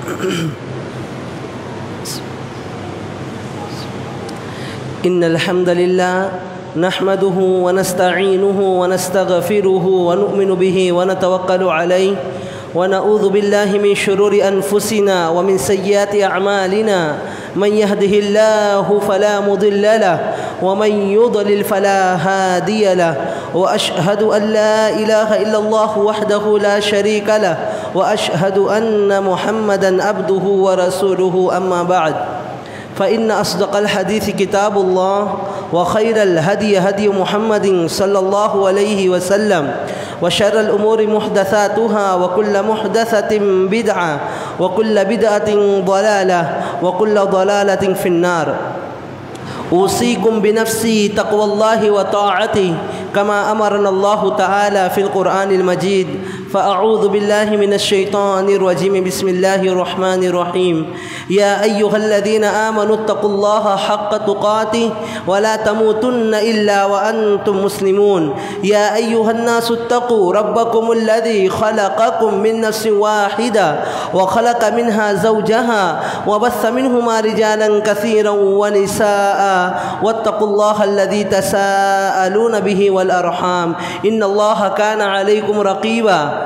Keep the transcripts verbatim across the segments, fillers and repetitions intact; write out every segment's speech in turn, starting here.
إن الحمد لله نحمده ونستعينه ونستغفره ونؤمن به ونتوكل عليه ونعوذ بالله من شرور أنفسنا ومن سيئات أعمالنا من يهده الله فلا مضل له ومن يضلل فلا هادي له وأشهد أن لا إله إلا الله وحده لا شريك له وأشهد أن محمدًا عبده ورسوله أما بعد فإن أصدق الحديث كتاب الله وخير الهدي هدي محمد صلى الله عليه وسلم وشر الأمور محدثاتها وكل محدثة بدعة وكل بدعة ضلالة وكل ضلالة في النار أوصيكم بنفسي تقوى الله وطاعته كما أمرنا الله تعالى في القرآن المجيد فأعوذ بالله من الشيطان الرجيم بسم الله الرحمن الرحيم يا أيها الذين آمنوا اتقوا الله حق تقاته ولا تموتن إلا وأنتم مسلمون يا أيها الناس اتقوا ربكم الذي خلقكم من نفس واحدة وخلق منها زوجها وبث منهما رجالا كثيرا ونساء واتقوا الله الذي تساءلون به والأرحام إن الله كان عليكم رقيبا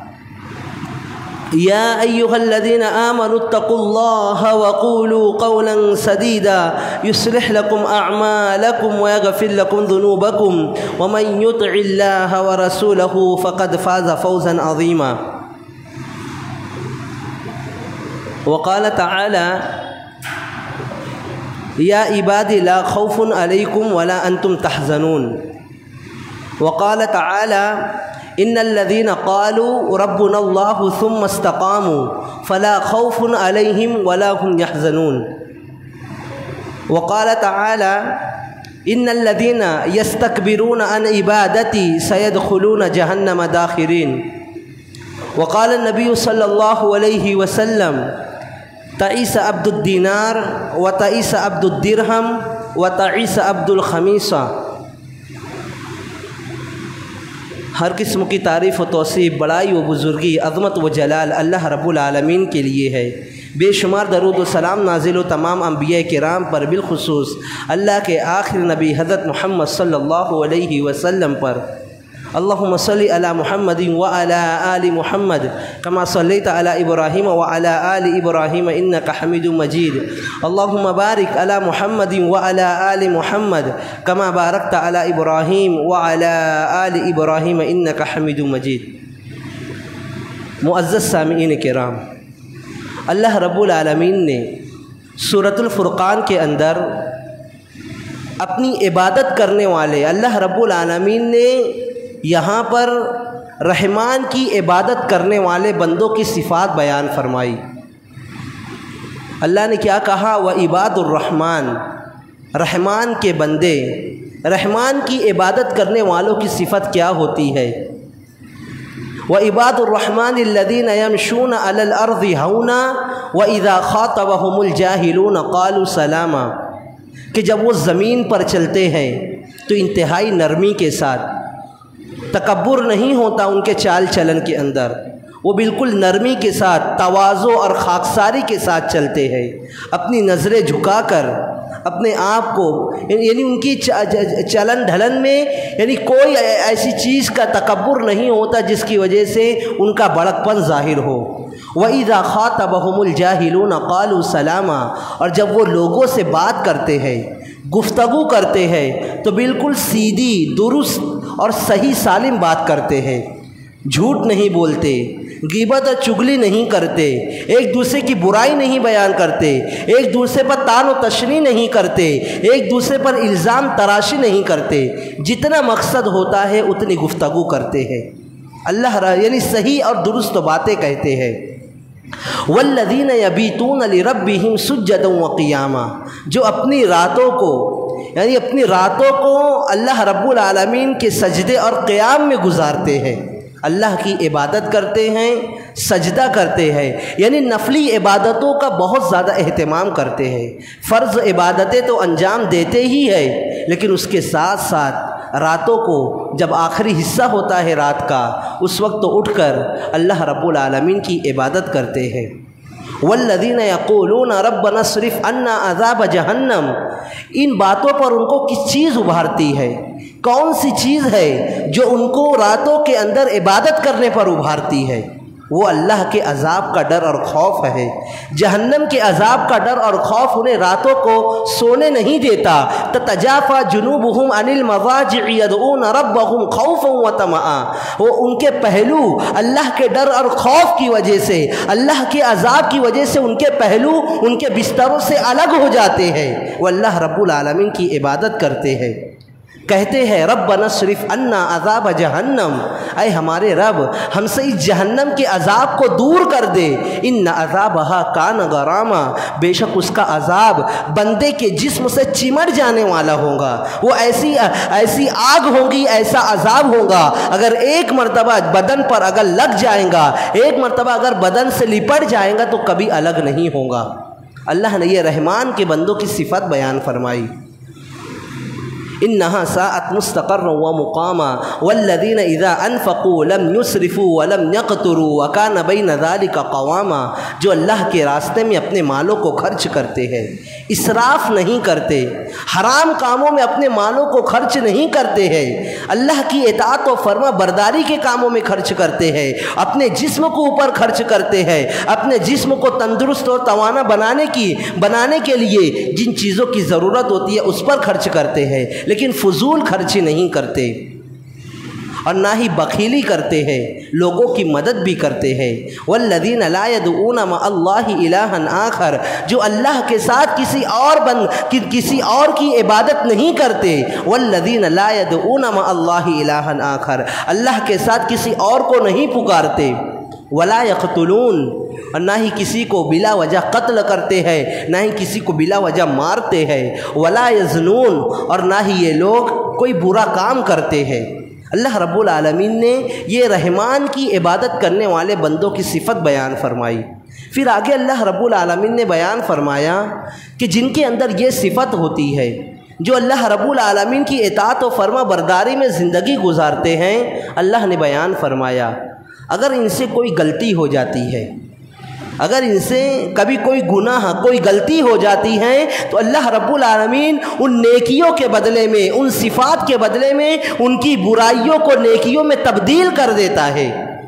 يا أيها الذين آمنوا اتقوا الله وقولوا قولا سديدا يصلح لكم أعمالكم ويغفر لكم ذنوبكم ومن يطع الله ورسوله فقد فاز فوزا عظيما وقال تعالى يا عبادي لا خوف عليكم ولا أنتم تحزنون وقال تعالى إن الذين قالوا ربنا الله ثم استقاموا فلا خوف عليهم ولا هم يحزنون وقال تعالى إن الذين يستكبرون عن عبادتي سيدخلون جهنم داخرين وقال النبي صلى الله عليه وسلم تعيس عبد الدينار وتعيس عبد الدرهم وتعيس عبد الخميصة ہر قسم کی تعریف و توصیف بڑائی و بزرگی عظمت و جلال اللہ رب العالمین کے لیے ہے۔ بے شمار درود و سلام نازل و تمام انبیاء کرام پر بالخصوص اللہ کے آخر نبی حضرت محمد صلی اللہ علیہ وسلم پر۔ اللہم صلی علی محمد وعلی آل محمد کما صلیت علی ابراہیم وعلی آل ابراہیم انک حمید مجید۔ اللہم بارک علی محمد وعلی آل محمد کما بارکت علی ابراہیم وعلی آل ابراہیم انک حمید مجید۔ معزز سامعین کرام، اللہ رب العالمین نے سورۃ الفرقان کے اندر اپنی عبادت کرنے والے اللہ رب العالمین نے یہاں پر رحمان کی عبادت کرنے والے بندوں کی صفات بیان فرمائی۔ اللہ نے کیا کہا؟ وعباد الرحمن، رحمان کے بندے، رحمان کی عبادت کرنے والوں کی صفت کیا ہوتی ہے؟ وعباد الرحمن الذین یمشون علی الارض ہونا واذا خاطبهم الجاہلون قالوا سلاما، کہ جب وہ زمین پر چلتے ہیں تو انتہائی نرمی کے ساتھ، تکبر نہیں ہوتا ان کے چال چلن کے اندر، وہ بالکل نرمی کے ساتھ، تواضع اور خاکساری کے ساتھ چلتے ہیں، اپنی نظریں جھکا کر اپنے آپ کو، یعنی ان کی چلن ڈھلن میں یعنی کوئی ایسی چیز کا تکبر نہیں ہوتا جس کی وجہ سے ان کا بڑک پن ظاہر ہو۔ وَإِذَا خَاطَبَهُمُ الْجَاهِلُونَ قَالُوا سَلَامًا، اور جب وہ لوگوں سے بات کرتے ہیں، گفتگو کرتے ہیں تو بالکل سیدھی، درست اور صحیح سالم بات کرتے ہیں، جھوٹ نہیں بولتے، غیبت اور چغلی نہیں کرتے، ایک دوسرے کی برائی نہیں بیان کرتے، ایک دوسرے پر طعن و تشنیع نہیں کرتے، ایک دوسرے پر الزام تراشی نہیں کرتے، جتنا مقصد ہوتا ہے اتنی گفتگو کرتے ہیں، اللہ را یعنی صحیح اور درست باتیں کہتے ہیں۔ والذین یبیتون لربہم سجدا وقیاما، جو اپنی راتوں کو یعنی اپنی راتوں کو اللہ رب العالمین کے سجدے اور قیام میں گزارتے ہیں، اللہ کی عبادت کرتے ہیں، سجدہ کرتے ہیں، یعنی نفلی عبادتوں کا بہت زیادہ اہتمام کرتے ہیں۔ فرض عبادتیں تو انجام دیتے ہی ہیں، لیکن اس کے ساتھ ساتھ راتوں کو جب آخری حصہ ہوتا ہے رات کا، اس وقت تو اٹھ کر اللہ رب العالمین کی عبادت کرتے ہیں۔ वल्लज़ीना यक़ूलूना रब्बना स्रिफ़ अन्ना अज़ाब जहन्नम, इन बातों पर उनको किस चीज़ उभारती है? कौन सी चीज़ है जो उनको रातों के अंदर इबादत करने पर उभारती है? वो अल्लाह के अज़ाब का डर और खौफ है। जहन्नम के अज़ाब का डर और खौफ उन्हें रातों को सोने नहीं देता। ततजाफ़ा जुनूबुहुम अनिल मज़ाजि'i यदऊना रब्बहुम खौफ़न व तमआ, वो उनके पहलू अल्लाह के डर और खौफ की वजह से, अल्लाह के अज़ाब की वजह से उनके पहलू उनके बिस्तरों से अलग हो जाते हैं। वो अल्लाह रब्बुल आलमीन की इबादत करते हैं, कहते हैं रब्बना स्रिफ़ अन्ना अज़ाब जहन्नम, ऐ हमारे रब हमसे इस जहन्नम के अज़ाब को दूर कर दे। इन्ना अज़ाबहा कान गरामा, बेशक उसका अज़ाब बंदे के जिस्म से चिमट जाने वाला होगा। वो ऐसी ऐसी आग होगी, ऐसा अज़ाब होगा, अगर एक मरतबा बदन पर अगर लग जाएगा, एक मरतबा अगर बदन से लिपट जाएगा तो कभी अलग नहीं होगा। अल्लाह ने ये रहमान के बंदों की सिफ़त बयान फरमाई, इन्नहा साअत मुस्तक़र्रन व मुक़ामा वल्लज़ीना इज़ा अनफ़क़ू लम युस्रिफ़ू व लम यक़्तुरू व कान बैन ज़ालिका क़वामा, जो अल्लाह के रास्ते में अपने मालों को खर्च करते हैं, इसराफ़ नहीं करते, हराम कामों में अपने मालों को खर्च नहीं करते हैं, अल्लाह की इताअत व फर्मा बरदारी के कामों में खर्च करते हैं, अपने जिस्म को ऊपर खर्च करते हैं, अपने जिस्म को तंदुरुस्त और तवाना बनाने की बनाने के लिए जिन चीज़ों की ज़रूरत होती है उस पर खर्च करते हैं, लेकिन फजूल खर्ची नहीं करते और ना ही बखीली करते हैं, लोगों की मदद भी करते हैं। वल्लज़ीना ला यदऊना मअल्लाहि इलाहन आखर, जो अल्लाह के साथ किसी और बंद कि, किसी और की इबादत नहीं करते। वल्लज़ीना ला यदऊना मअल्लाहि इलाहन आखर, अल्लाह के साथ किसी और को नहीं पुकारते। वला यक़्तुलून, और ना ही किसी को बिला वजह कत्ल करते हैं, ना ही किसी को बिला वजह मारते हैं। वला यज़नून, और ना ही ये लोग कोई बुरा काम करते हैं। अल्लाह रब्बुल आलमीन ने ये रहमान की इबादत करने वाले बंदों की सिफ़त बयान फरमाई। फिर आगे अल्लाह रब्बुल आलमीन ने बयान फरमाया कि जिनके अंदर ये सिफ़त होती है, जो अल्लाह रब्बुल आलमीन की इताअत व फर्मा बरदारी में ज़िंदगी गुजारते हैं, अल्लाह ने बयान फरमाया अगर इनसे कोई गलती हो जाती है, अगर इनसे कभी कोई गुनाह कोई गलती हो जाती है, तो अल्लाह रब्बुल आलमीन उन नेकियों के बदले में, उन सिफ़ात के बदले में उनकी बुराइयों को नेकियों में तब्दील कर देता है।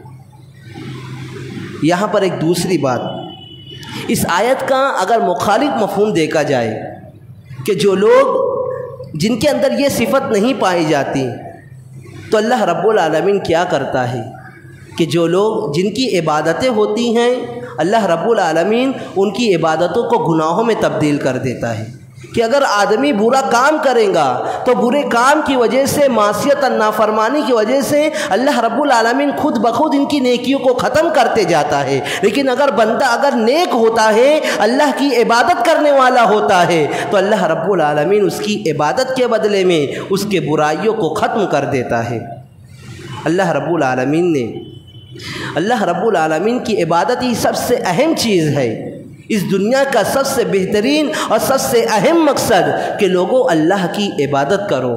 यहाँ पर एक दूसरी बात, इस आयत का अगर मुखालिफ मफ़हूम देखा जाए कि जो लोग जिनके अंदर ये सिफ़त नहीं पाई जाती, तो अल्लाह रब्बुल आलमीन क्या करता है कि जो लोग जिनकी इबादतें होती हैं, अल्लाह रब्बुल आलमीन उनकी इबादतों को गुनाहों में तब्दील कर देता है। कि अगर आदमी बुरा काम करेगा तो बुरे काम की वजह से, मासियत और नाफरमानी की वजह से अल्लाह रब्बुल आलमीन खुद ब खुद इनकी नेकियों को ख़त्म करते जाता है। लेकिन अगर बंदा अगर नेक होता है, अल्लाह की इबादत करने वाला होता है, तो अल्लाह रब्बुल आलमीन उसकी इबादत के बदले में उसके बुराइयों को ख़त्म कर देता है। अल्लाह रब्बुल आलमीन ने अल्लाह रब्बुल आलमीन की इबादत ही सबसे अहम चीज़ है। इस दुनिया का सबसे बेहतरीन और सबसे अहम मकसद कि लोगों अल्लाह की इबादत करो।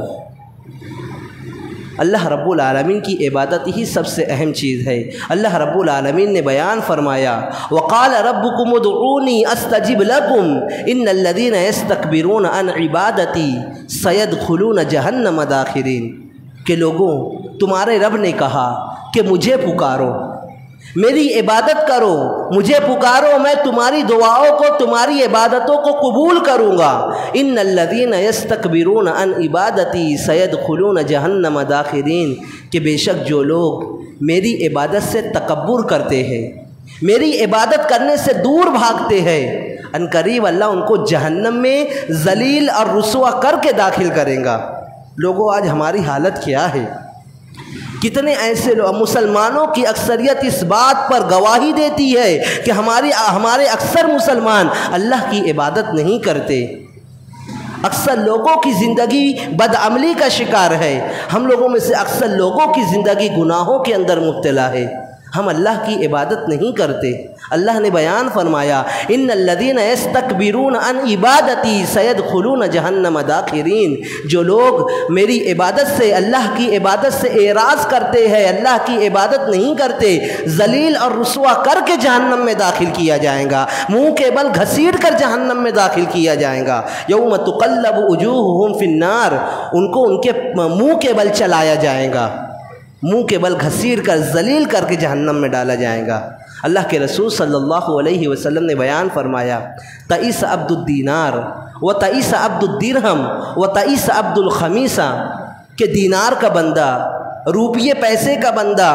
अल्लाह रब्बुल आलमीन की इबादत ही सबसे अहम चीज़ है। अल्लाह रब्बुल आलमीन ने बयान फरमाया, वक़ाल रब्बुकुम उदऊनी अस्तजिब लकुम इन्नल्लज़ीना यस्तकबिरून अन इबादती सयदखुलून जहन्नम दाखिरीन, के लोगों तुम्हारे रब ने कहा कि मुझे पुकारो, मेरी इबादत करो, मुझे पुकारो, मैं तुम्हारी दुआओं को, तुम्हारी इबादतों को कबूल करूँगा। इन्नल्लज़ीना यस्तकबिरून अन इबादती सयदखुलून जहन्नम दाखिरीन, कि बेशक जो लोग मेरी इबादत से तकब्बुर करते हैं, मेरी इबादत करने से दूर भागते हैं, अनकरीब अल्लाह उनको जहन्नम में जलील और रुसवा करके दाखिल करेगा। लोगों आज हमारी हालत क्या है? कितने ऐसे लोग, मुसलमानों की अक्सरियत इस बात पर गवाही देती है कि हमारी हमारे अक्सर मुसलमान अल्लाह की इबादत नहीं करते। अक्सर लोगों की ज़िंदगी बदअमली का शिकार है। हम लोगों में से अक्सर लोगों की ज़िंदगी गुनाहों के अंदर मुब्तला है। ہم اللہ کی عبادت نہیں کرتے۔ اللہ نے بیان فرمایا ان الذین یستکبرون عن عبادتی سیدخلون جہنم داخرین، جو لوگ میری عبادت سے، اللہ کی عبادت سے اعراض کرتے ہیں، اللہ کی عبادت نہیں کرتے، ذلیل اور رسوا کر کے جہنم میں داخل کیا جائے گا، منہ کے بل گھسیٹ کر جہنم میں داخل کیا جائے گا۔ یوم تقلب وجوہہم فی النار، ان کو ان کے منہ کے بل چلایا جائے گا، منہ کے بل گھسیٹ کر ذلیل کر کے جہنم میں ڈالا جائے گا۔ اللہ کے رسول صلی اللہ علیہ وسلم نے بیان فرمایا تئس عبد الدینار و تئس عبد الدرہم و تئس عبد الخمیسہ، کہ دینار کا بندہ، روپیے پیسے کا بندہ،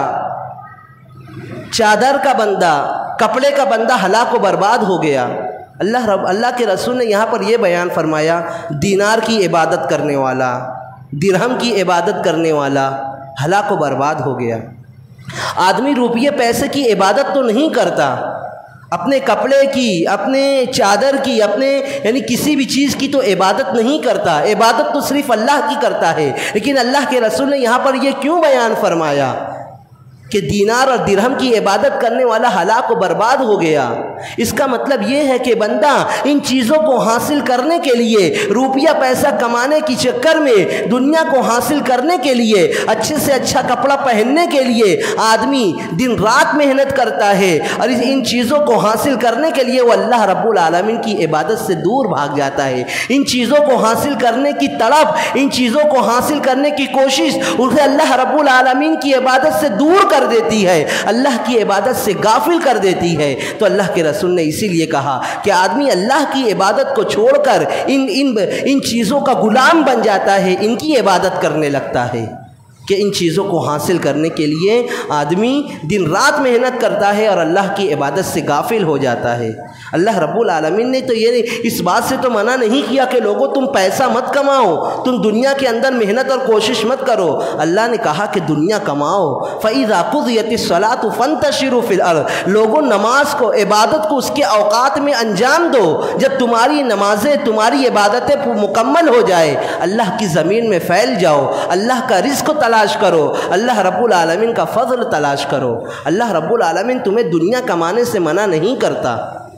چادر کا بندہ، کپڑے کا بندہ ہلاک و برباد ہو گیا۔ اللہ رب اللہ کے رسول نے یہاں پر یہ بیان فرمایا دینار کی عبادت کرنے والا، درہم کی عبادت کرنے والا ہلاک و برباد ہو گیا۔ آدمی روپیے پیسے کی عبادت تو نہیں کرتا، اپنے کپڑے کی، اپنے چادر کی، اپنے یعنی کسی بھی چیز کی تو عبادت نہیں کرتا، عبادت تو صرف اللہ کی کرتا ہے۔ لیکن اللہ کے رسول نے یہاں پر یہ کیوں بیان فرمایا کہ دینار اور درہم کی عبادت کرنے والا ہلاک و برباد ہو گیا؟ اس کا مطلب یہ ہے کہ بندہ ان چیزوں کو حاصل کرنے کے لیے، روپیہ پیسہ کمانے کی چکر میں، دنیا کو حاصل کرنے کے لیے، اچھے سے اچھا کپڑا پہننے کے لیے آدمی دن رات محنت کرتا ہے، اور ان چیزوں کو حاصل کرنے کے لیے وہ اللہ رب العالمین کی عبادت سے دور بھاگ جاتا ہے۔ ان چیزوں کو حاصل کرنے کی تڑپ، ان چیزوں کو حاصل کرنے کی کوشش اسے اللہ رب العالمین کی عبادت سے دور کر کر دیتی ہے، اللہ کی عبادت سے غافل کر دیتی ہے۔ تو اللہ کے رسول نے اسی لیے کہا کہ آدمی اللہ کی عبادت کو چھوڑ کر ان ان ان چیزوں کا غلام بن جاتا ہے، ان کی عبادت کرنے لگتا ہے، کہ ان چیزوں کو حاصل کرنے کے لیے آدمی دن رات محنت کرتا ہے اور اللہ کی عبادت سے غافل ہو جاتا ہے۔ اللہ رب العالمین نے تو یہ اس بات سے تو منع نہیں کیا کہ لوگوں تم پیسہ مت کماؤ، تم دنیا کے اندر محنت اور کوشش مت کرو۔ اللہ نے کہا کہ دنیا کماؤ۔ فَإِذَا قُضِيَتِ الصَّلَاةُ فَانْتَشِرُوا فِي الْأَرْضِ، لوگوں نماز کو، عبادت کو اس کے اوقات میں انجام دو۔ جب تمہاری نمازیں، تمہاری عبادتیں مکمل ہو جائے، اللہ کی زمین میں پھیل جاؤ، اللہ کا رزق تلاش کرو، اللہ رب العالمین کا فضل تلاش کرو۔ اللہ رب العالمین تمہیں دنیا کمانے سے منع نہیں کرتا،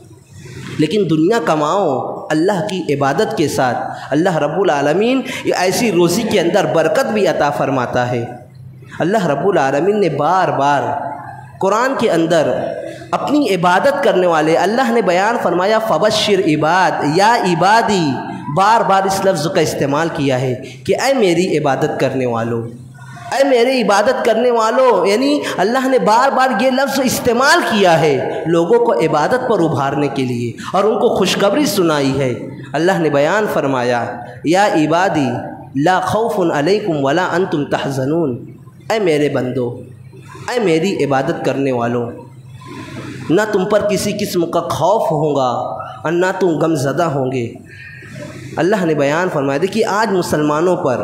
لیکن دنیا کماؤ اللہ کی عبادت کے ساتھ۔ اللہ رب العالمین ایسی روزی کے اندر برکت بھی عطا فرماتا ہے۔ اللہ رب العالمین نے بار بار قرآن کے اندر اپنی عبادت کرنے والے، اللہ نے بیان فرمایا فبشر عباد یا عبادی، بار بار اس لفظ کا استعمال کیا ہے کہ اے میری عبادت کرنے والوں، اے میری عبادت کرنے والوں، یعنی اللہ نے بار بار یہ لفظ استعمال کیا ہے لوگوں کو عبادت پر ابھارنے کے لیے اور ان کو خوشخبری سنائی ہے۔ اللہ نے بیان فرمایا یا عبادی لا خوف علیکم ولا انتم تحزنون، اے میرے بندو، اے میری عبادت کرنے والوں، نہ تم پر کسی قسم کا خوف ہوگا اور نہ تم غم زدہ ہوں گے۔ اللہ نے بیان فرمایا، دیکھیے آج مسلمانوں پر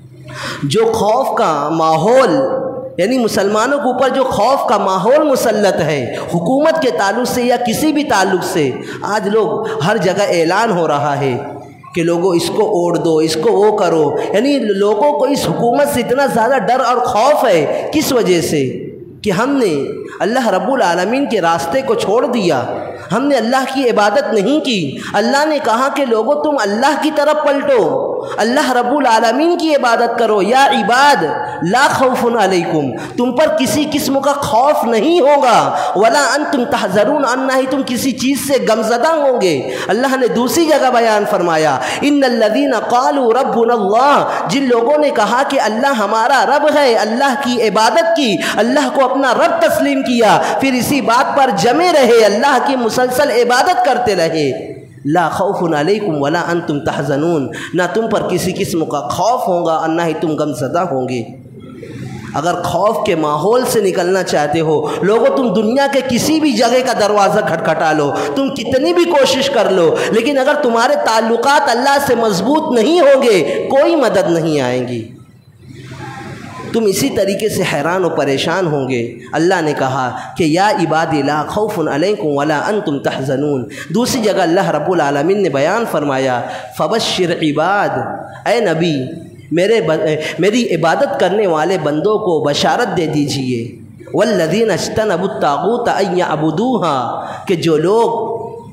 جو خوف کا ماحول، یعنی مسلمانوں کے اوپر جو خوف کا ماحول مسلط ہے حکومت کے تعلق سے یا کسی بھی تعلق سے، آج لوگ ہر جگہ اعلان ہو رہا ہے کہ لوگوں اس کو اوڑھ دو، اس کو وہ کرو، یعنی لوگوں کو اس حکومت سے اتنا زیادہ ڈر اور خوف ہے۔ کس وجہ سے؟ کہ ہم نے اللہ رب العالمین کے راستے کو چھوڑ دیا، ہم نے اللہ کی عبادت نہیں کی۔ اللہ نے کہا کہ لوگوں تم اللہ کی طرف پلٹو، اللہ رب العالمین کی عبادت کرو۔ یا عباد لا خوف علیکم، تم پر کسی قسم کا خوف نہیں ہوگا، ولا انتم تحزنون، نہ ہی تم کسی چیز سے غمزدہ ہوں گے۔ اللہ نے دوسری جگہ بیان فرمایا ان الذین قالوا ربنا اللہ، جن لوگوں نے کہا کہ اللہ ہمارا رب ہے، اللہ کی عبادت کی، اللہ کو اپنا رب تسلیم کیا، پھر اسی بات پر جمے رہے، اللہ کی مسلسل عبادت کرتے رہے۔ لا خوف علیکم ولا انتم تحزنون، نہ تم پر کسی قسم کا خوف ہوگا اور نہ ہی تم غم زدہ ہوں گے۔ اگر خوف کے ماحول سے نکلنا چاہتے ہو، لوگوں تم دنیا کے کسی بھی جگہ کا دروازہ کھٹکھٹا لو، تم کتنی بھی کوشش کر لو، لیکن اگر تمہارے تعلقات اللہ سے مضبوط نہیں ہوں گے، کوئی مدد نہیں آئیں گی، تم اسی طریقے سے حیران و پریشان ہوں گے۔ اللہ نے کہا کہ یا عبادی لا خوف علیکم ولا انتم تحزنون۔ دوسری جگہ اللہ رب العالمین نے بیان فرمایا فبشر عباد، اے نبی میرے میری عبادت کرنے والے بندوں کو بشارت دے دیجئے، والذین اجتنبوا الطاغوت ان یعبدوها، کہ جو لوگ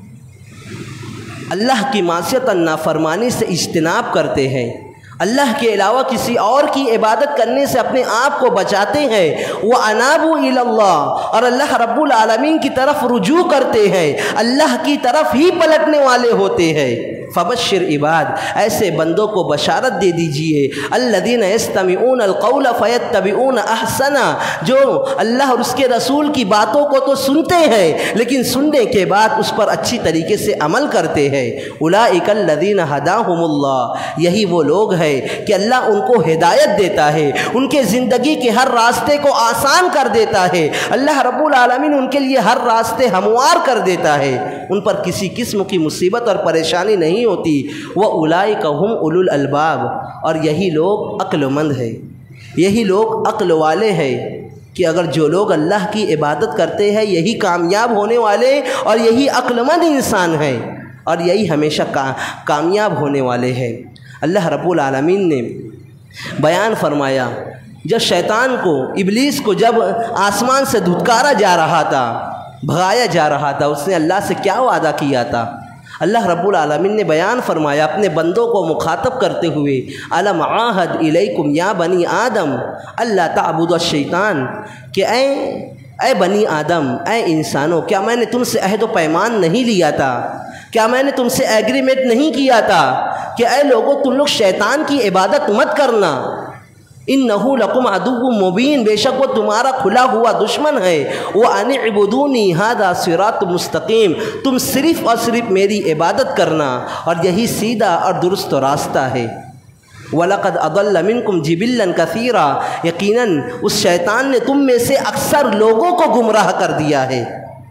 اللہ کی معصیت اور نافرمانی سے اجتناب کرتے ہیں، اللہ کے علاوہ کسی اور کی عبادت کرنے سے اپنے آپ کو بچاتے ہیں، وَأَنَابُوا إِلَى اللَّهِ، اور اللہ رب العالمین کی طرف رجوع کرتے ہیں، اللہ کی طرف ہی پلٹنے والے ہوتے ہیں، فبشر عباد، ایسے بندوں کو بشارت دے دیجئے، الذین یستمعون القول فیتبعون احسنا، جو اللہ اور اس کے رسول کی باتوں کو تو سنتے ہیں لیکن سننے کے بعد اس پر اچھی طریقے سے عمل کرتے ہیں، اولئک الذین ھداھم اللہ، یہی وہ لوگ ہیں کہ اللہ ان کو ہدایت دیتا ہے، ان کے زندگی کے ہر راستے کو آسان کر دیتا ہے، اللہ رب العالمین ان کے لیے ہر راستے ہموار کر دیتا ہے، ان پر کسی قسم کی مصیبت اور پریشانی نہیں ہوتی، وَأُولَئِكَ هُمْ أُولُو الْأَلْبَابِ، اور یہی لوگ عقل مند ہیں، یہی لوگ عقل والے ہیں، کہ اگر جو لوگ اللہ کی عبادت کرتے ہیں یہی کامیاب ہونے والے اور یہی عقل مند انسان ہیں اور یہی ہمیشہ کامیاب ہونے والے ہیں۔ اللہ رب العالمین نے بیان فرمایا، جب شیطان کو، ابلیس کو جب آسمان سے دھتکارا جا رہا تھا، بھگایا جا رہا تھا، اس نے اللہ سے کیا وعدہ کیا تھا؟ اللہ رب العالمین نے بیان فرمایا اپنے بندوں کو مخاطب کرتے ہوئے، الم عاہد الیکم یا بنی آدم اللہ تعبدوا الشیطان، کہ اے اے بنی آدم، اے انسانوں، کیا میں نے تم سے عہد و پیمان نہیں لیا تھا؟ کیا میں نے تم سے ایگریمنٹ نہیں کیا تھا کہ اے لوگو تم لوگ شیطان کی عبادت مت کرنا، انہو لکم عدو مبین، بے شک وہ تمہارا کھلا ہوا دشمن ہے، وَأَنِ اعْبُدُونِي هَذَا صِرَاطٌ مستقیم، تم صرف اور صرف میری عبادت کرنا اور یہی سیدھا اور درست راستہ ہے۔ وَلَقَدْ أَضَلَّ مِنْكُمْ جِبِلًّا كَثِيرًا، یقیناً اس شیطان نے تم میں سے اکثر لوگوں کو گمراہ کر دیا ہے۔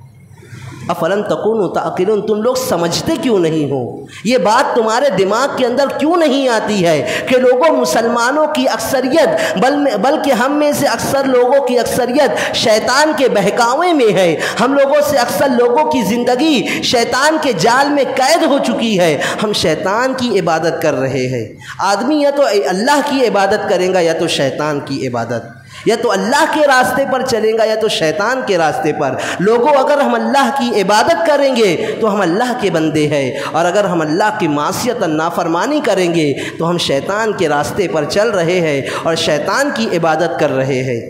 افلم تکونوا تعقلون، تم لوگ سمجھتے کیوں نہیں ہو؟ یہ بات تمہارے دماغ کے اندر کیوں نہیں آتی ہے کہ لوگوں، مسلمانوں کی اکثریت بل بلکہ ہم میں سے اکثر لوگوں کی اکثریت شیطان کے بہکاوے میں ہے، ہم لوگوں سے اکثر لوگوں کی زندگی شیطان کے جال میں قید ہو چکی ہے، ہم شیطان کی عبادت کر رہے ہیں۔ آدمی یا تو اللہ کی عبادت کرے گا یا تو شیطان کی عبادت، یا تو اللہ کے راستے پر چلیں گا یا تو شیطان کے راستے پر۔ لوگوں، اگر ہم اللہ کی عبادت کریں گے تو ہم اللہ کے بندے ہیں، اور اگر ہم اللہ کی معصیت اور نافرمانی کریں گے تو ہم شیطان کے راستے پر چل رہے ہیں اور شیطان کی عبادت کر رہے ہیں۔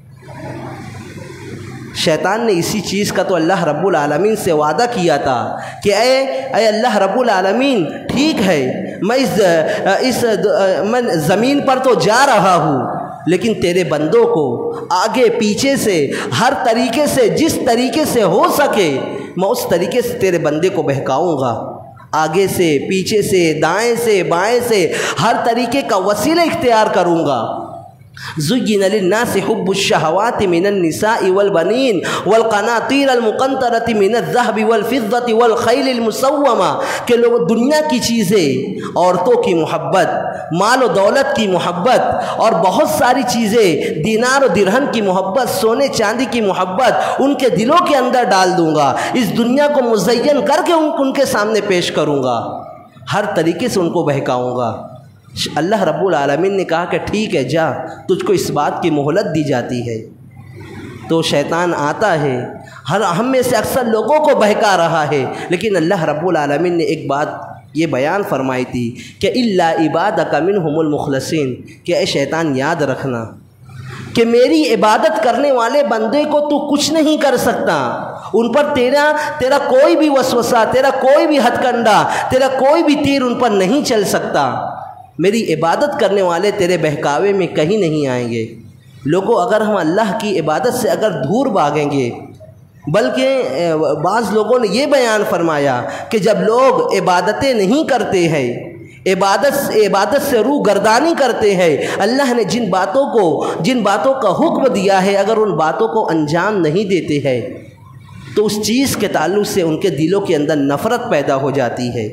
شیطان نے اسی چیز کا تو اللہ رب العالمین سے وعدہ کیا تھا کہ اے اے اللہ رب العالمین، ٹھیک ہے میں اس اس میں زمین پر تو جا رہا ہوں، لیکن تیرے بندوں کو آگے پیچھے سے ہر طریقے سے، جس طریقے سے ہو سکے میں اس طریقے سے تیرے بندے کو بہکاؤں گا، آگے سے، پیچھے سے، دائیں سے، بائیں سے، ہر طریقے کا وسیلہ اختیار کروں گا۔ زُيِّنَ لِلنَّاسِ حُبُّ الشَّهَوَاتِ مِنَ النِّسَاءِ وَالْبَنِينَ وَالْقَنَاطِيرِ الْمُقَنطَرَةِ مِنَ الذَّهَبِ وَالْفِضَّةِ وَالْخَيْلِ الْمُسَوَّمَةِ، کہ لوگ دنیا کی چیزیں، عورتوں کی محبت، مال و دولت کی محبت اور بہت ساری چیزیں، دینار و درہم کی محبت، سونے چاندی کی محبت ان کے دلوں کے اندر ڈال دوں گا، اس دنیا کو مزین کر کے ان کے سامنے پیش کروں گا، ہر طریقے سے ان کو بہکاؤں گا۔ اللہ رب العالمین نے کہا کہ ٹھیک ہے، جا، تجھ کو اس بات کی مہلت دی جاتی ہے۔ تو شیطان آتا ہے، ہر ہم میں سے اکثر لوگوں کو بہکا رہا ہے، لیکن اللہ رب العالمین نے ایک بات یہ بیان فرمائی تھی کہ الا عبادک منہم المخلصین، کہ اے شیطان یاد رکھنا کہ میری عبادت کرنے والے بندے کو تو کچھ نہیں کر سکتا، ان پر تیرا تیرا کوئی بھی وسوسہ، تیرا کوئی بھی ہتھ کنڈا، تیرا کوئی بھی تیر ان پر نہیں چل سکتا۔ میری عبادت کرنے والے تیرے بہکاوے میں کہیں نہیں آئیں گے۔ لوگوں، اگر ہم اللہ کی عبادت سے اگر دور بھاگیں گے، بلکہ بعض لوگوں نے یہ بیان فرمایا کہ جب لوگ عبادتیں نہیں کرتے ہیں، عبادت عبادت سے روح گردانی کرتے ہیں، اللہ نے جن باتوں کو جن باتوں کا حکم دیا ہے اگر ان باتوں کو انجام نہیں دیتے ہیں تو اس چیز کے تعلق سے ان کے دلوں کے اندر نفرت پیدا ہو جاتی ہے۔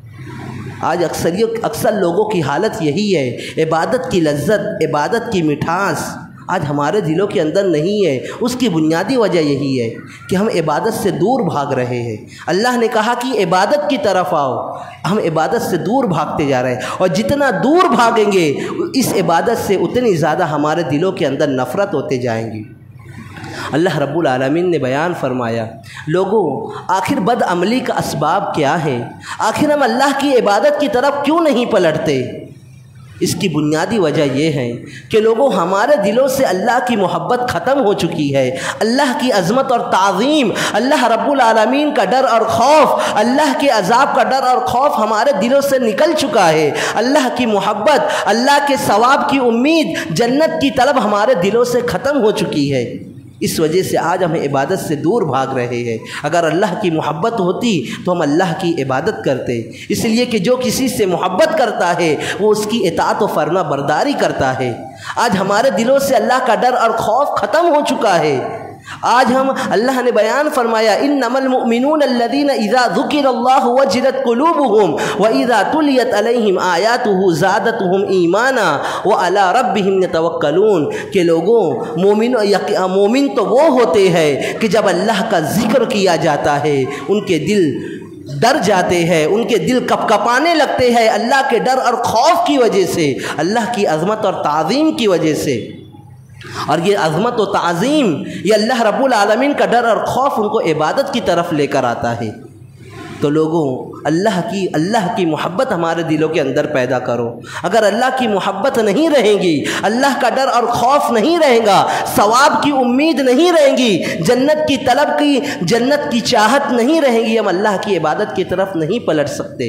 آج اکثریت اکثر لوگوں کی حالت یہی ہے، عبادت کی لذت، عبادت کی مٹھاس آج ہمارے دلوں کے اندر نہیں ہے۔ اس کی بنیادی وجہ یہی ہے کہ ہم عبادت سے دور بھاگ رہے ہیں۔ اللہ نے کہا کہ عبادت کی طرف آؤ، ہم عبادت سے دور بھاگتے جا رہے ہیں، اور جتنا دور بھاگیں گے اس عبادت سے اتنی زیادہ ہمارے دلوں کے اندر نفرت ہوتے جائیں گی۔ اللہ رب العالمین نے بیان فرمایا، لوگوں آخر بد عملی کا اسباب کیا ہے؟ آخر ہم اللہ کی عبادت کی طرف کیوں نہیں پلٹتے؟ اس کی بنیادی وجہ یہ ہے کہ لوگوں ہمارے دلوں سے اللہ کی محبت ختم ہو چکی ہے، اللہ کی عظمت اور تعظیم، اللہ رب العالمین کا ڈر اور خوف، اللہ کے عذاب کا ڈر اور خوف ہمارے دلوں سے نکل چکا ہے، اللہ کی محبت، اللہ کے ثواب کی امید، جنت کی طلب ہمارے دلوں سے ختم ہو چکی ہے۔ اس وجہ سے آج ہم عبادت سے دور بھاگ رہے ہیں۔ اگر اللہ کی محبت ہوتی تو ہم اللہ کی عبادت کرتے، اس لیے کہ جو کسی سے محبت کرتا ہے وہ اس کی اطاعت و فرما برداری کرتا ہے۔ آج ہمارے دلوں سے اللہ کا ڈر اور خوف ختم ہو چکا ہے۔ آج ہم اللہ نے بیان فرمایا انما المؤمنون الذين اذا ذكر الله وجلت قلوبهم واذا تليت عليهم آياته زادتهم ایمانا وعلى ربهم يتوکلون، کہ لوگوں مومن مومن تو وہ ہوتے ہیں کہ جب اللہ کا ذکر کیا جاتا ہے ان کے دل ڈر جاتے ہیں، ان کے دل کپ کپانے لگتے ہیں اللہ کے ڈر اور خوف کی وجہ سے، اللہ کی عظمت اور تعظیم کی وجہ سے۔ اور یہ عظمت و تعظیم، یہ اللہ رب العالمین کا ڈر اور خوف ان کو عبادت کی طرف لے کر آتا ہے۔ تو لوگوں اللہ کی اللہ کی محبت ہمارے دلوں کے اندر پیدا کرو۔ اگر اللہ کی محبت نہیں رہے گی، اللہ کا ڈر اور خوف نہیں رہے گا، ثواب کی امید نہیں رہے گی، جنت کی طلب کی جنت کی چاہت نہیں رہے گی، ہم اللہ کی عبادت کی طرف نہیں پلٹ سکتے۔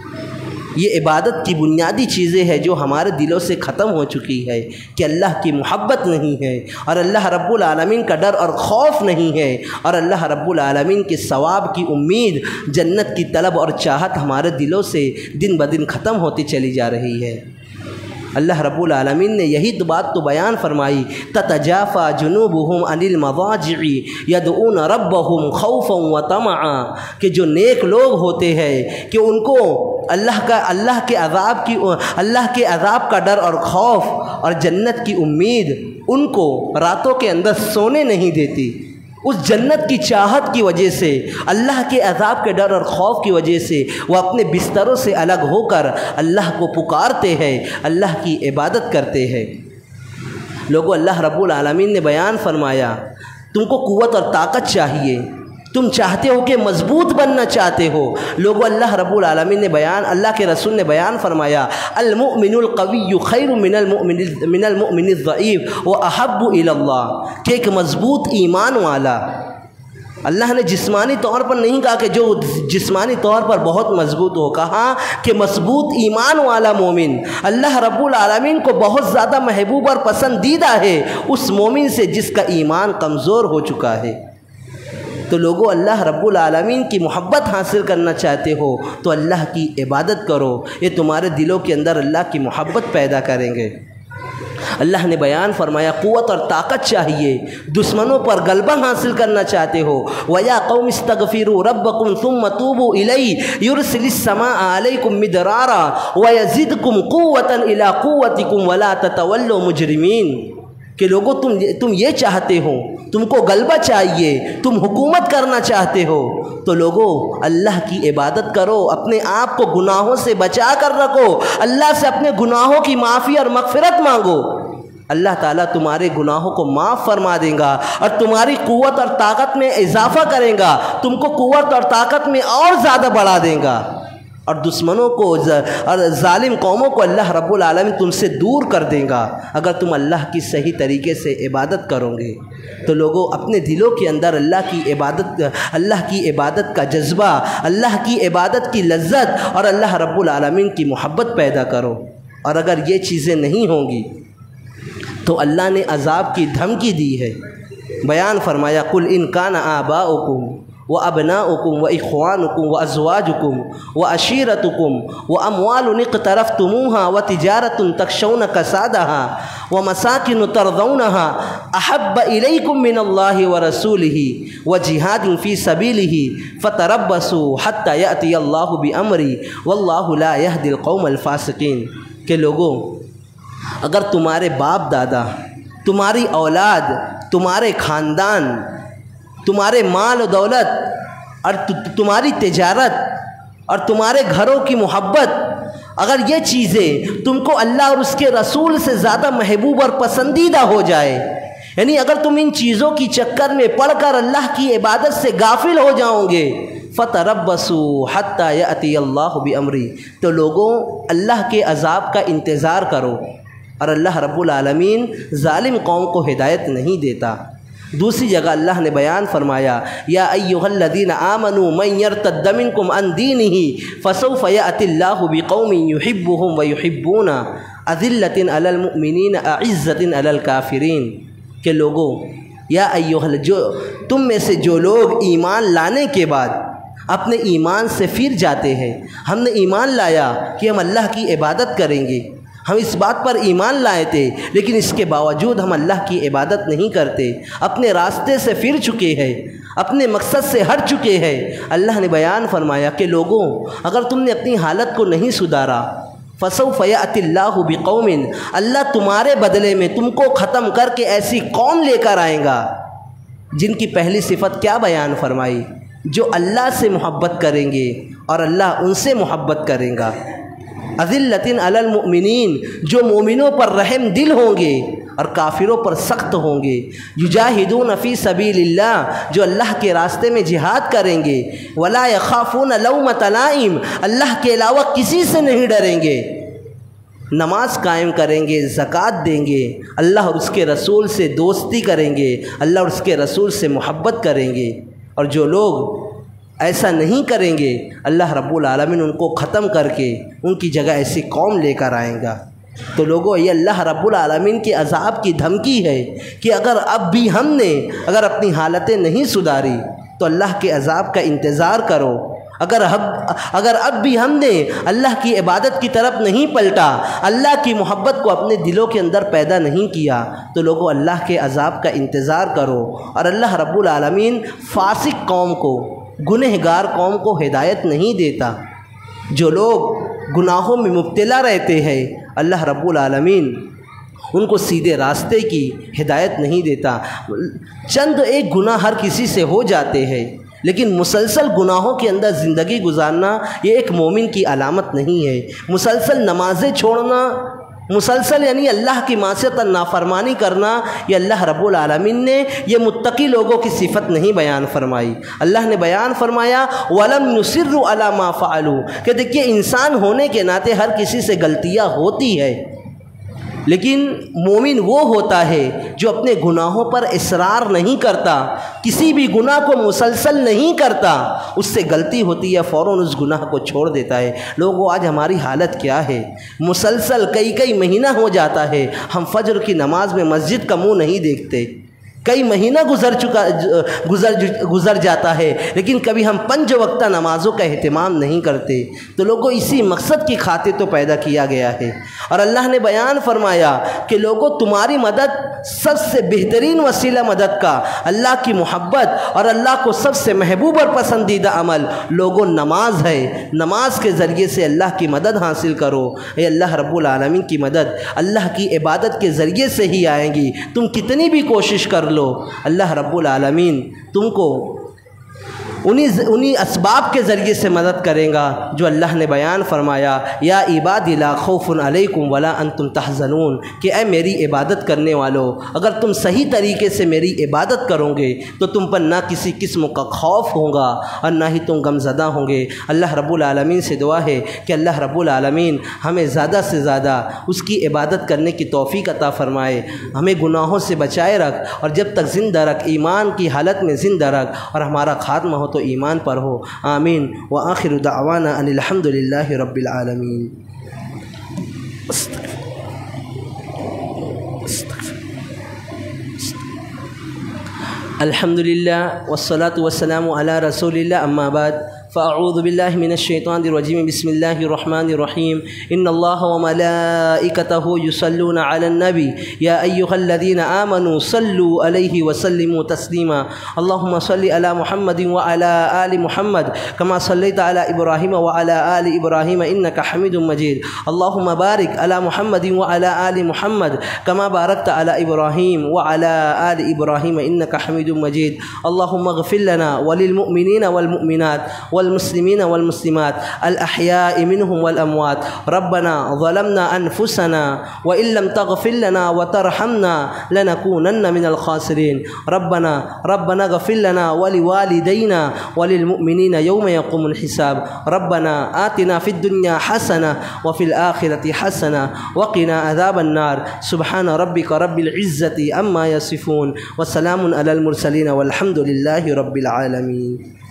یہ عبادت کی بنیادی چیزیں ہیں جو ہمارے دلوں سے ختم ہو چکی ہے کہ اللہ کی محبت نہیں ہے، اور اللہ رب العالمین کا ڈر اور خوف نہیں ہے، اور اللہ رب العالمین کے ثواب کی امید، جنت کی طلب اور چاہت ہمارے دلوں سے دن بدن ختم ہوتی چلی جا رہی ہے۔ اللہ رب العالمین نے یہی تو بات تو بیان فرمائی، تتجافى جنوبهم عن المضاجع يدعون ربهم خوفا وطمعا، کہ جو نیک لوگ ہوتے ہیں کہ ان کو اللہ کا اللہ کے عذاب کی اللہ کے عذاب کا ڈر اور خوف اور جنت کی امید ان کو راتوں کے اندر سونے نہیں دیتی۔ اس جنت کی چاہت کی وجہ سے، اللہ کے عذاب کے ڈر اور خوف کی وجہ سے وہ اپنے بستروں سے الگ ہو کر اللہ کو پکارتے ہیں، اللہ کی عبادت کرتے ہیں۔ لوگوں اللہ رب العالمین نے بیان فرمایا تم کو قوت اور طاقت چاہیے، تم چاہتے ہو کہ مضبوط بننا چاہتے ہو۔ لوگوں اللہ رب العالمین نے بیان اللہ کے رسول نے بیان فرمایا المؤمن القوی خیر من المؤمن من المؤمن الضعیف واحب الی اللہ، کہ ایک مضبوط ایمان والا، اللہ نے جسمانی طور پر نہیں کہا کہ جو جسمانی طور پر بہت مضبوط ہو، کہا کہ مضبوط ایمان والا مومن اللہ رب العالمین کو بہت زیادہ محبوب اور پسندیدہ ہے اس مومن سے جس کا ایمان کمزور ہو چکا ہے۔ تو لوگوں اللہ رب العالمین کی محبت حاصل کرنا چاہتے ہو تو اللہ کی عبادت کرو، یہ تمہارے دلوں کے اندر اللہ کی محبت پیدا کریں گے۔ اللہ نے بیان فرمایا قوت اور طاقت چاہیے، دشمنوں پر غلبہ حاصل کرنا چاہتے ہو، وَيَا قَوْمِ اسْتَغْفِرُوا رَبَّكُمْ ثُمَّ تُوبُوا إِلَيْهِ يُرْسِلِ السَّمَاءَ عَلَيْكُمْ مِدْرَارًا وَيَزِدْكُمْ قُوَّةً إِلَىٰ قُوَّتِكُمْ وَلَا تَتَوَلُّوا مُجْرِمِينَ، کہ لوگوں تم تم یہ چاہتے ہو، تم کو غلبہ چاہیے، تم حکومت کرنا چاہتے ہو، تو لوگوں اللہ کی عبادت کرو، اپنے آپ کو گناہوں سے بچا کر رکھو، اللہ سے اپنے گناہوں کی معافی اور مغفرت مانگو، اللہ تعالیٰ تمہارے گناہوں کو معاف فرما دے گا اور تمہاری قوت اور طاقت میں اضافہ کرے گا، تم کو قوت اور طاقت میں اور زیادہ بڑھا دے گا، اور دشمنوں کو اور ظالم قوموں کو اللہ رب العالمین تم سے دور کر دے گا اگر تم اللہ کی صحیح طریقے سے عبادت کرو گے۔ تو لوگوں اپنے دلوں کے اندر اللہ کی عبادت اللہ کی عبادت کا جذبہ، اللہ کی عبادت کی لذت اور اللہ رب العالمین کی محبت پیدا کرو، اور اگر یہ چیزیں نہیں ہوں گی تو اللہ نے عذاب کی دھمکی دی ہے۔ بیان فرمایا قل ان کان آباؤکم وَأَبْنَاؤُكُمْ وَإِخْوَانُكُمْ وَأَزْوَاجُكُمْ وَعَشِيرَتُكُمْ وَأَمْوَالٌ اقْتَرَفْتُمُوهَا وَتِجَارَةٌ تَخْشَوْنَ كَسَادَهَا وَمَسَاكِنُ تَرْضَوْنَهَا أَحَبَّ إِلَيْكُمْ مِنَ اللَّهِ وَرَسُولِهِ وَجِهَادٍ فِي سَبِيلِهِ فَتَرَبَّصُوا حَتَّى يَأْتِيَ اللَّهُ بِأَمْرِهِ وَاللَّهُ لَا يَهْدِي الْقَوْمَ الْفَاسِقِينَ، کہ لوگوں اگر تمہارے باپ دادا، تمہاری اولاد، تمہارے خاندان، تمہارے مال و دولت اور تمہاری تجارت اور تمہارے گھروں کی محبت، اگر یہ چیزیں تم کو اللہ اور اس کے رسول سے زیادہ محبوب اور پسندیدہ ہو جائے، یعنی اگر تم ان چیزوں کی چکر میں پڑھ کر اللہ کی عبادت سے غافل ہو جاؤ گے، فَتَرَبَّصُوا حَتَّى يَأْتِيَ اللَّهُ بِأَمْرِهِ، تو لوگوں اللہ کے عذاب کا انتظار کرو۔ اور اللہ رب العالمین ظالم قوم کو ہدایت نہیں دیتا۔ دوسری جگہ اللہ نے بیان فرمایا، یا ایھا الذین آمنوا من یرتد منکم عن دینہ فسوف یأتی اللہ بقوم یحبهم ویحبون اذلۃ علی المؤمنین اعزۃ علی الکافرین، کہ لوگوں یا ایھا جو تم میں سے جو لوگ ایمان لانے کے بعد اپنے ایمان سے پھر جاتے ہیں، ہم نے ایمان لایا کہ ہم اللہ کی عبادت کریں گے، ہم اس بات پر ایمان لائے تھے لیکن اس کے باوجود ہم اللہ کی عبادت نہیں کرتے، اپنے راستے سے پھر چکے ہیں، اپنے مقصد سے ہٹ چکے ہیں۔ اللہ نے بیان فرمایا کہ لوگوں اگر تم نے اپنی حالت کو نہیں سدھارا، فسوف یأتی اللہ بقوم، اللہ تمہارے بدلے میں تم کو ختم کر کے ایسی قوم لے کر آئیں گا جن کی پہلی صفت کیا بیان فرمائی؟ جو اللہ سے محبت کریں گے اور اللہ ان سے محبت کریں گا۔ اذلۃ علی المؤمنین، جو مومنوں پر رحم دل ہوں گے اور کافروں پر سخت ہوں گے۔ یجاہدون فی سبیل اللہ، جو اللہ کے راستے میں جہاد کریں گے۔ ولا یخافون لومۃ لائم، اللہ کے علاوہ کسی سے نہیں ڈریں گے۔ نماز قائم کریں گے، زکوٰۃ دیں گے، اللہ اور اس کے رسول سے دوستی کریں گے، اللہ اور اس کے رسول سے محبت کریں گے۔ اور جو لوگ ایسا نہیں کریں گے، اللہ رب العالمین ان کو ختم کر کے ان کی جگہ ایسی قوم لے کر آئیں گا۔ تو لوگوں یہ اللہ رب العالمین کے عذاب کی دھمکی ہے کہ اگر اب بھی ہم نے اگر اپنی حالتیں نہیں سدھاری تو اللہ کے عذاب کا انتظار کرو۔ اگر اگر اب بھی ہم نے اللہ کی عبادت کی طرف نہیں پلٹا، اللہ کی محبت کو اپنے دلوں کے اندر پیدا نہیں کیا، تو لوگوں اللہ کے عذاب کا انتظار کرو۔ اور اللہ رب العالمین فاسق قوم کو، گنہگار قوم کو ہدایت نہیں دیتا۔ جو لوگ گناہوں میں مبتلا رہتے ہیں، اللہ رب العالمین ان کو سیدھے راستے کی ہدایت نہیں دیتا۔ چند ایک گناہ ہر کسی سے ہو جاتے ہیں، لیکن مسلسل گناہوں کے اندر زندگی گزارنا یہ ایک مومن کی علامت نہیں ہے۔ مسلسل نمازیں چھوڑنا، مسلسل یعنی اللہ کی معصیت اور نافرمانی کرنا، یہ اللہ رب العالمین نے یہ متقی لوگوں کی صفت نہیں بیان فرمائی۔ اللہ نے بیان فرمایا وَلَمْ يُصِرُّوا عَلَى مَا فَعَلُوا، کہ دیکھیے انسان ہونے کے ناطے ہر کسی سے غلطیاں ہوتی ہے، لیکن مومن وہ ہوتا ہے جو اپنے گناہوں پر اصرار نہیں کرتا، کسی بھی گناہ کو مسلسل نہیں کرتا، اس سے غلطی ہوتی ہے فوراً اس گناہ کو چھوڑ دیتا ہے۔ لوگوں آج ہماری حالت کیا ہے؟ مسلسل کئی کئی مہینہ ہو جاتا ہے ہم فجر کی نماز میں مسجد کا منہ نہیں دیکھتے، کئی مہینہ گزر چکا گزر گزر جاتا ہے لیکن کبھی ہم پنج وقتہ نمازوں کا اہتمام نہیں کرتے۔ تو لوگوں اسی مقصد کی خاطر تو پیدا کیا گیا ہے۔ اور اللہ نے بیان فرمایا کہ لوگوں تمہاری مدد سب سے بہترین وسیلہ مدد کا اللہ کی محبت اور اللہ کو سب سے محبوب اور پسندیدہ عمل لوگوں نماز ہے۔ نماز کے ذریعے سے اللہ کی مدد حاصل کرو۔ اے اللہ رب العالمین کی مدد اللہ کی عبادت کے ذریعے سے ہی آئیں گی، تم کتنی بھی کوشش کر لو، اللہ رب العالمین تم کو انہی انہی اسباب کے ذریعے سے مدد کریں گا جو اللہ نے بیان فرمایا یا عبادی لا خوف علیکم ولا انتم تحزنون، کہ اے میری عبادت کرنے والو اگر تم صحیح طریقے سے میری عبادت کرو گے تو تم پر نہ کسی قسم کا خوف ہوگا اور نہ ہی تم غمزدہ ہوں گے۔ اللہ رب العالمین سے دعا ہے کہ اللہ رب العالمین ہمیں زیادہ سے زیادہ اس کی عبادت کرنے کی توفیق عطا فرمائے، ہمیں گناہوں سے بچائے رکھ اور جب تک زندہ رکھ، ایمان کی حالت میں زندہ رکھ اور ہمارا خاتمہ ہو تو ایمان پر ہو۔ آمین۔ وآخر دعوانا ان الحمد للہ رب العالمین۔ الحمد للہ والصلاة والسلام علی رسول اللہ، اما بعد فاعوذ باللہ من الشیطان الرجیم، بسم اللہ الرحمن الرحیم۔ ان اللہ وملائکتہ یصلون علی النبی یا ایھا الذین آمنوا صلوا علیہ وسلموا تسلیما۔ اللہم صل علی محمد وعلی آل محمد کما صلیت علی ابراہیم وعلی آل ابراہیم انک حمید مجید۔ اللہم بارک علی محمد وعلی آل محمد کما بارکت علی ابراہیم وعلی آل ابراہیم انک حمید مجید۔ اللہم اغفر لنا وللمؤمنین والمؤمنات والمسلمين والمسلمات الأحياء منهم والأموات. ربنا ظلمنا أنفسنا وإن لم تغفر لنا وترحمنا لنكونن من الخاسرين. ربنا ربنا اغفر لنا ولوالدينا وللمؤمنين يوم يقوم الحساب. ربنا آتنا في الدنيا حسنة وفي الآخرة حسنة وقنا عذاب النار. سبحان ربك رب العزة عما يصفون وسلام على المرسلين والحمد لله رب العالمين.